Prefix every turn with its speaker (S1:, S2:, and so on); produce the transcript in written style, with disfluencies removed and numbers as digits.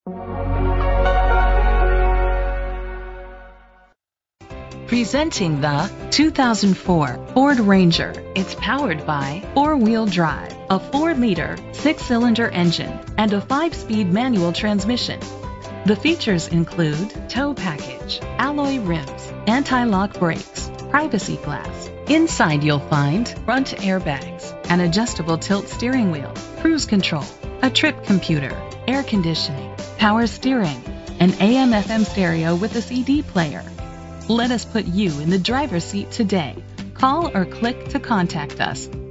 S1: Presenting the 2004 Ford Ranger. It's powered by four-wheel drive, a 4-liter, 6-cylinder engine, and a 5-speed manual transmission. The features include tow package, alloy rims, anti-lock brakes, privacy glass. Inside you'll find front airbags, an adjustable tilt steering wheel, cruise control, a trip computer, air conditioning, power steering, an AM/FM stereo with a CD player. Let us put you in the driver's seat today. Call or click to contact us.